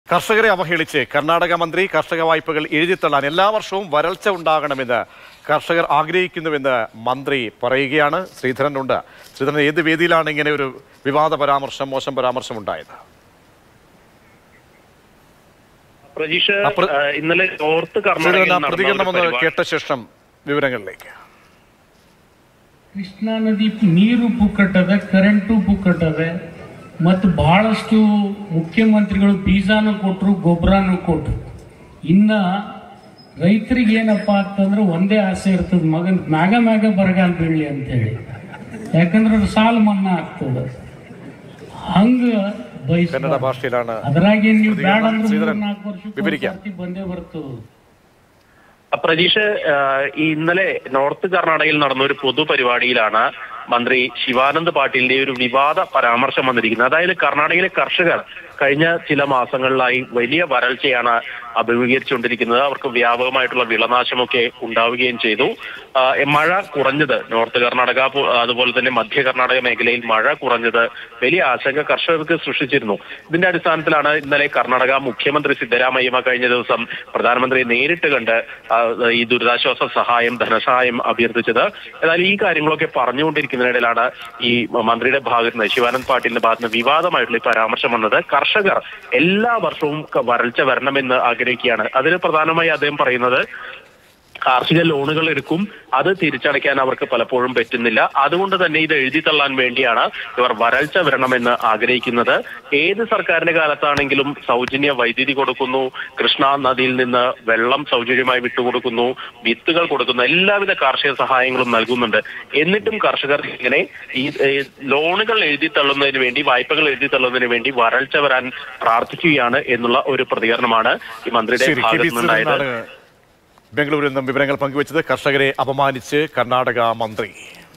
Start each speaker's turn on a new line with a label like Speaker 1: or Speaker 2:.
Speaker 1: കർഷകരെ അവഹേളിച്ച് കർണാടക മന്ത്രി കർഷക വായ്പകൾ എഴുതിത്തള്ളാൻ എല്ലാ വർഷവും വരൾച്ച ഉണ്ടാകണമെന്ന് കർഷകർ ആഗ്രഹിക്കുന്നുവെന്ന് മന്ത്രി പറയുകയാണ്. ശ്രീധരനുണ്ട്. ശ്രീധരൻ, ഏത് വേദിയിലാണ് ഇങ്ങനെ ഒരു വിവാദ പരാമർശം, മോശം പരാമർശം ഉണ്ടായത്?
Speaker 2: പ്രജീഷ്, ഇന്നലെ നോർത്ത്
Speaker 1: പ്രതികരണം ഒന്ന് കേട്ട ശേഷം വിവരങ്ങളിലേക്ക്.
Speaker 3: ಕೃಷ್ಣಾ ನದಿ ನೀರು ಪುಕ್ಕಟ್ಟದ, ಕರೆಂಟು ಪುಕ್ಕಟ್ಟದ, ಮತ್ತು ಬಹಳಷ್ಟು ಮುಖ್ಯಮಂತ್ರಿಗಳು ಬೀಜಾನು ಕೊಟ್ಟರು, ಗೊಬ್ಬರನೂ ಕೊಟ್ಟರು. ಇನ್ನ ರೈತರಿಗೆ ಏನಪ್ಪ ಅಂತಂದ್ರೆ ಒಂದೇ ಆಸೆ ಇರ್ತದೆ, ಮಗನ್ ಮ್ಯಾಗ ಬರಗಾಲ ಬೀಳಲಿ ಅಂತೇಳಿ. ಯಾಕಂದ್ರೆ ಅದು ಸಾಲ ಮನ್ನಾ ಆಗ್ತದೆ. ಹಂಗ ಅದ್ರಾಗ ನೀವು ಬೇಡ ಅಂದ್ರೆ 4 ವರ್ಷ ಬಂದೇ ಬರ್ತದೆ.
Speaker 2: പ്രജീഷ്, ഇന്നലെ നോർത്ത് കർണാടകയിൽ നടന്ന ഒരു പൊതുപരിപാടിയിലാണ് മന്ത്രി ശിവാനന്ദ് പാട്ടീലിന്റെ ഒരു വിവാദ പരാമർശം വന്നിരിക്കുന്നത്. അതായത് കർണാടകയിലെ കർഷകർ കഴിഞ്ഞ ചില മാസങ്ങളിലായി വലിയ വരൾച്ചയാണ് അഭിമുഖീകരിച്ചുകൊണ്ടിരിക്കുന്നത്. അവർക്ക് വ്യാപകമായിട്ടുള്ള വിളനാശമൊക്കെ ഉണ്ടാവുകയും ചെയ്തു. മഴ കുറഞ്ഞത് നോർത്ത് കർണാടക അതുപോലെ തന്നെ മധ്യ കർണാടക മേഖലയിൽ മഴ കുറഞ്ഞത് വലിയ ആശങ്ക കർഷകർക്ക് സൃഷ്ടിച്ചിരുന്നു. ഇതിന്റെ അടിസ്ഥാനത്തിലാണ് ഇന്നലെ കർണാടക മുഖ്യമന്ത്രി സിദ്ധരാമയ്യ കഴിഞ്ഞ ദിവസം പ്രധാനമന്ത്രിയെ നേരിട്ട് കണ്ട് ഈ ദുരിതാശ്വാസ സഹായം, ധനസഹായം അഭ്യർത്ഥിച്ചത്. എന്നാൽ ഈ കാര്യങ്ങളൊക്കെ പറഞ്ഞുകൊണ്ടിരിക്കുന്നതിനിടയിലാണ് ഈ മന്ത്രിയുടെ ഭാഗത്ത് നിന്ന്, ശിവാനന്ദ് പാട്ടീലിന്റെ ഭാഗത്ത് നിന്ന് വിവാദമായിട്ടുള്ള ഈ പരാമർശം വന്നത്. കർഷകർ എല്ലാ വർഷവും വരൾച്ച വരണമെന്ന് ആഗ്രഹിക്കുകയാണ്. അതിന് പ്രധാനമായി അദ്ദേഹം പറയുന്നത് കാർഷിക ലോണുകൾ എടുക്കും, അത് തിരിച്ചടയ്ക്കാൻ അവർക്ക് പലപ്പോഴും പറ്റുന്നില്ല. അതുകൊണ്ട് തന്നെ ഇത് എഴുതിത്തള്ളാൻ വേണ്ടിയാണ് ഇവർ വരൾച്ച വരണമെന്ന് ആഗ്രഹിക്കുന്നത്. ഏത് സർക്കാരിന്റെ കാലത്താണെങ്കിലും സൗജന്യ വൈദ്യുതി കൊടുക്കുന്നു, കൃഷ്ണ നദിയിൽ നിന്ന് വെള്ളം സൗജന്യമായി വിട്ടുകൊടുക്കുന്നു, വിത്തുകൾ കൊടുക്കുന്നു, എല്ലാവിധ കാർഷിക സഹായങ്ങളും നൽകുന്നുണ്ട്. എന്നിട്ടും കർഷകർ ഇങ്ങനെ ഈ ലോണുകൾ എഴുതിത്തള്ളുന്നതിന് വേണ്ടി, വായ്പകൾ എഴുതിത്തള്ളുന്നതിന് വേണ്ടി വരൾച്ച വരാൻ പ്രാർത്ഥിക്കുകയാണ് എന്നുള്ള ഒരു പ്രതികരണമാണ് ഈ മന്ത്രിയുടെ ഭാഗത്തു നിന്നുണ്ടായത്.
Speaker 1: ബംഗളൂരിൽ നിന്നും വിവരങ്ങൾ പങ്കുവച്ചത് കർഷകരെ അപമാനിച്ച് കർണാടക മന്ത്രി.